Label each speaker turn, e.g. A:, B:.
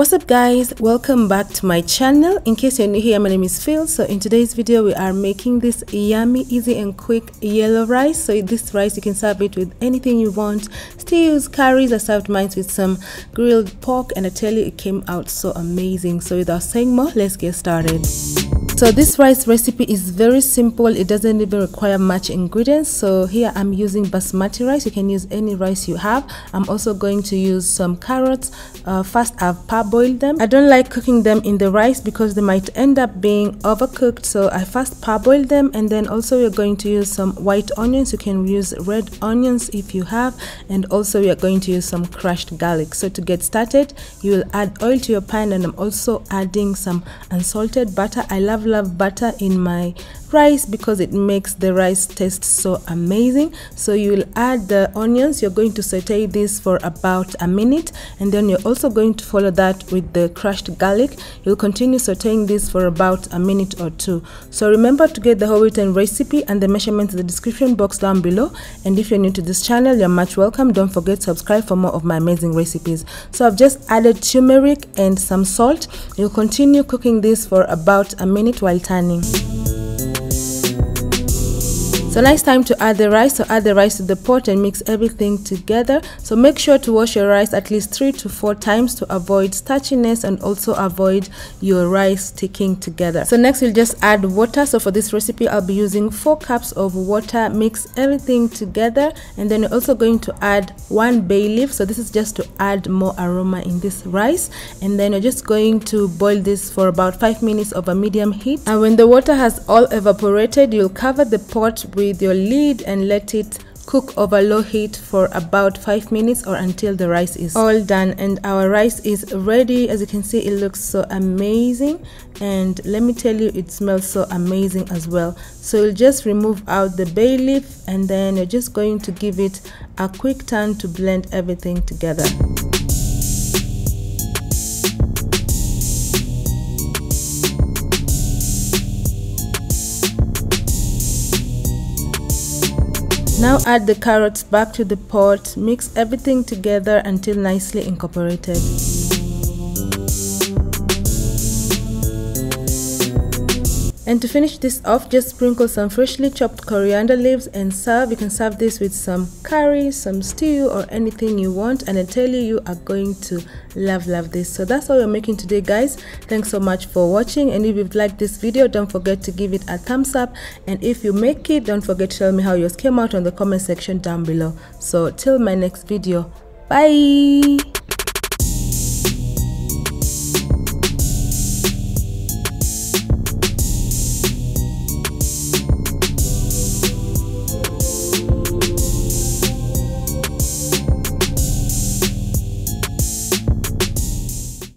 A: What's up guys, welcome back to my channel. In case you're new here, my name is Phil. So in today's video we are making this yummy, easy and quick yellow rice. So this rice you can serve it with anything you want, stews, curries. I served mine with some grilled pork and I tell you it came out so amazing. So without saying more, let's get started. So this rice recipe is very simple. It doesn't even require much ingredients. So here I'm using basmati rice. You can use any rice you have. I'm also going to use some carrots. First I've parboiled them. I don't like cooking them in the rice because they might end up being overcooked. So I first parboiled them, and then also we're going to use some white onions. You can use red onions if you have, and also we are going to use some crushed garlic. So to get started, you will add oil to your pan, and I'm also adding some unsalted butter. I love butter in my rice because it makes the rice taste so amazing. So you will add the onions. You're going to saute this for about a minute, and then you're also going to follow that with the crushed garlic. You'll continue sauteing this for about a minute or two. So remember to get the whole written recipe and the measurements in the description box down below. And if you're new to this channel, you're much welcome. Don't forget to subscribe for more of my amazing recipes. So I've just added turmeric and some salt. You'll continue cooking this for about a minute while turning. So now it's time to add the rice. So add the rice to the pot and mix everything together. So make sure to wash your rice at least 3 to 4 times to avoid starchiness and also avoid your rice sticking together. So next we'll just add water. So for this recipe I'll be using 4 cups of water. Mix everything together, and then you're also going to add 1 bay leaf. So this is just to add more aroma in this rice, and then you're just going to boil this for about 5 minutes over medium heat. And when the water has all evaporated, you'll cover the pot with your lid and let it cook over low heat for about 5 minutes or until the rice is all done. And our rice is ready. As you can see, it looks so amazing, and let me tell you, it smells so amazing as well. So you'll just remove out the bay leaf, and then you're just going to give it a quick turn to blend everything together. Now add the carrots back to the pot, mix everything together until nicely incorporated. And to finish this off, just sprinkle some freshly chopped coriander leaves and serve. You can serve this with some curry, some stew, or anything you want, and I tell you, you are going to love this. So that's all we're making today, guys. Thanks so much for watching, and if you've liked this video, don't forget to give it a thumbs up, and if you make it, don't forget to tell me how yours came out on the comment section down below. So till my next video, bye.